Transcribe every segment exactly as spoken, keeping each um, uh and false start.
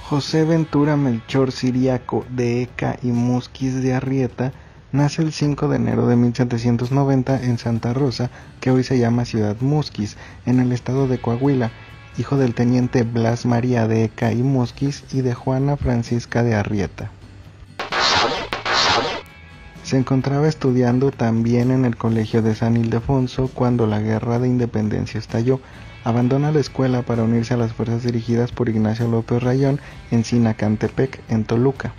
José Ventura Melchor Ciriaco de Eca y Musquiz de Arrieta nace el cinco de enero de mil setecientos noventa en Santa Rosa, que hoy se llama Ciudad Musquiz, en el estado de Coahuila, hijo del teniente Blas María de Eca y Musquiz y de Juana Francisca de Arrieta. Se encontraba estudiando también en el colegio de San Ildefonso cuando la Guerra de Independencia estalló. Abandona la escuela para unirse a las fuerzas dirigidas por Ignacio López Rayón en Sinacantepec, en Toluca.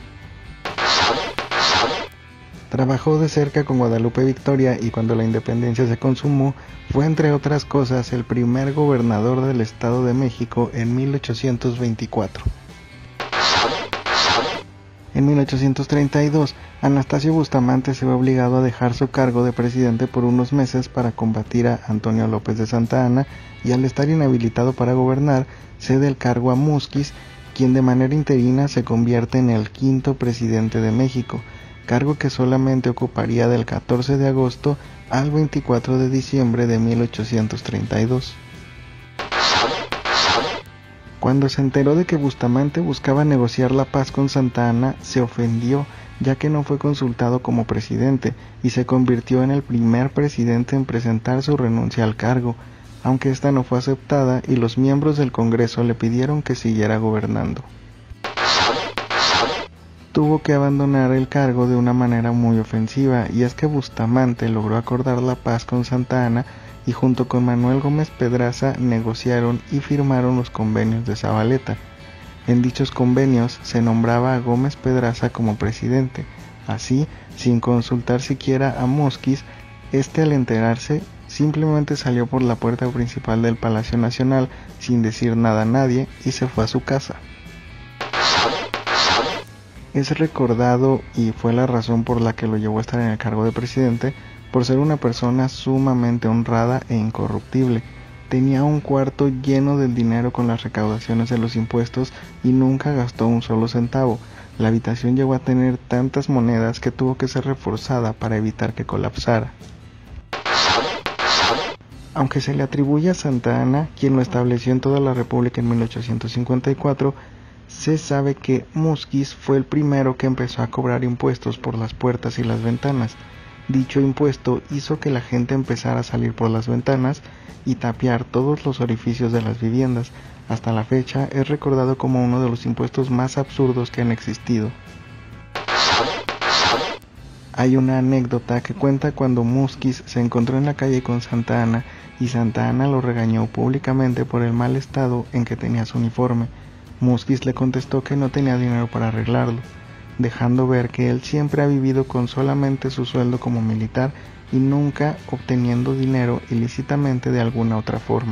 Trabajó de cerca con Guadalupe Victoria y cuando la independencia se consumó, fue entre otras cosas el primer gobernador del Estado de México en mil ochocientos veinticuatro. En mil ochocientos treinta y dos, Anastasio Bustamante se ve obligado a dejar su cargo de presidente por unos meses para combatir a Antonio López de Santa Anna y al estar inhabilitado para gobernar, cede el cargo a Musquiz, quien de manera interina se convierte en el quinto presidente de México, cargo que solamente ocuparía del catorce de agosto al veinticuatro de diciembre de mil ochocientos treinta y dos. Cuando se enteró de que Bustamante buscaba negociar la paz con Santa Anna, se ofendió, ya que no fue consultado como presidente, y se convirtió en el primer presidente en presentar su renuncia al cargo, aunque esta no fue aceptada y los miembros del Congreso le pidieron que siguiera gobernando. Tuvo que abandonar el cargo de una manera muy ofensiva, y es que Bustamante logró acordar la paz con Santa Anna y junto con Manuel Gómez Pedraza negociaron y firmaron los convenios de Zabaleta. En dichos convenios se nombraba a Gómez Pedraza como presidente. Así, sin consultar siquiera a Musquiz, este al enterarse simplemente salió por la puerta principal del Palacio Nacional sin decir nada a nadie y se fue a su casa. Es recordado, y fue la razón por la que lo llevó a estar en el cargo de presidente, por ser una persona sumamente honrada e incorruptible. Tenía un cuarto lleno del dinero con las recaudaciones de los impuestos y nunca gastó un solo centavo. La habitación llegó a tener tantas monedas que tuvo que ser reforzada para evitar que colapsara. Aunque se le atribuye a Santa Anna, quien lo estableció en toda la República en mil ochocientos cincuenta y cuatro, se sabe que Musquiz fue el primero que empezó a cobrar impuestos por las puertas y las ventanas. Dicho impuesto hizo que la gente empezara a salir por las ventanas y tapiar todos los orificios de las viviendas. Hasta la fecha es recordado como uno de los impuestos más absurdos que han existido. Hay una anécdota que cuenta cuando Musquiz se encontró en la calle con Santa Anna y Santa Anna lo regañó públicamente por el mal estado en que tenía su uniforme. Musquiz le contestó que no tenía dinero para arreglarlo, dejando ver que él siempre ha vivido con solamente su sueldo como militar y nunca obteniendo dinero ilícitamente de alguna otra forma.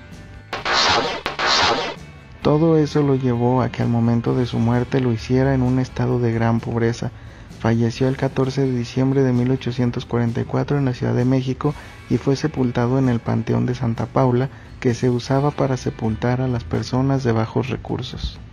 Todo eso lo llevó a que al momento de su muerte lo hiciera en un estado de gran pobreza. Falleció el catorce de diciembre de mil ochocientos cuarenta y cuatro en la Ciudad de México y fue sepultado en el Panteón de Santa Paula, que se usaba para sepultar a las personas de bajos recursos.